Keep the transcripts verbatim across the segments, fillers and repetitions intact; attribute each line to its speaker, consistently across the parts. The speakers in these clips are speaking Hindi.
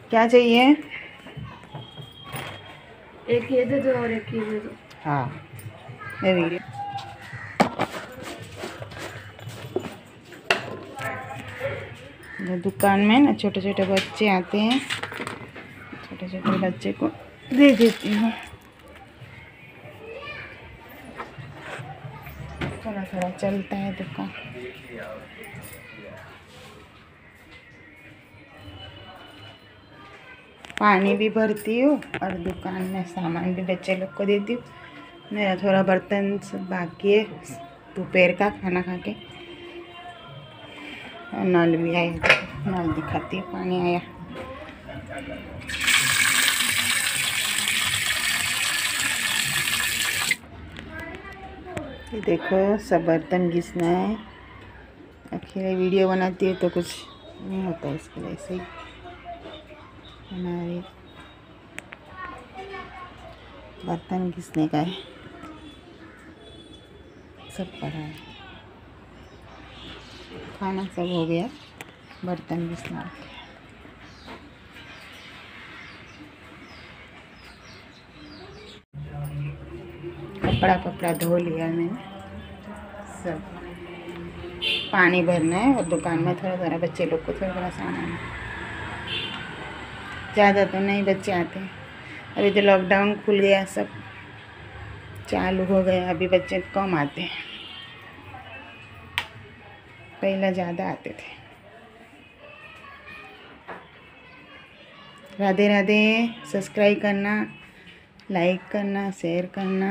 Speaker 1: क्या चाहिए?
Speaker 2: एक ये दे दो और एक ये दे दो।
Speaker 1: हाँ, मैं वीडियो दुकान में ना छोटे छोटे बच्चे आते हैं, छोटे छोटे बच्चे को दे देती हूँ। थोड़ा थोड़ा चलता है दुकान। पानी भी भरती हूँ और दुकान में सामान भी बच्चे लोग को देती हूँ। मेरा थोड़ा बर्तन सब बाकी है दोपहर का खाना खा के। और नल भी आया, नल दिखाती है, पानी आया। ये देखो सब बर्तन घिसना है। अकेले वीडियो बनाती है तो कुछ नहीं होता, इसके लिए ऐसे ही बना रही। बर्तन घिसने का है, सब पड़ा है। खाना सब हो गया, बर्तन घिसना। कपड़ा कपड़ा धो लिया मैंने, सब पानी भरना है और दुकान में थोड़ा थोड़ा बच्चे लोग को थोड़ा थोड़ा सामान है। ज़्यादा तो नहीं बच्चे आते हैं, अभी तो लॉकडाउन खुल गया, सब चालू हो गया, अभी बच्चे कम आते हैं, पहले ज़्यादा आते थे। राधे राधे। सब्सक्राइब करना, लाइक करना, शेयर करना।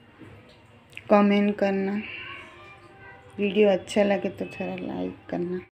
Speaker 1: कमेंट करना। वीडियो अच्छा लगे तो थोड़ा लाइक करना।